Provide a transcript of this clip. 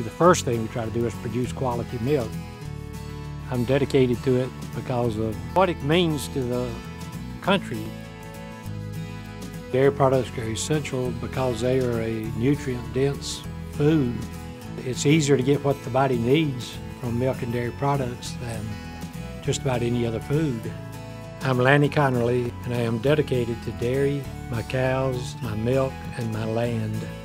the first thing we try to do is produce quality milk. I'm dedicated to it because of what it means to the country. Dairy products are essential because they are a nutrient-dense food. It's easier to get what the body needs from milk and dairy products than just about any other food. I'm Lanny Conerly, and I am dedicated to dairy, my cows, my milk, and my land.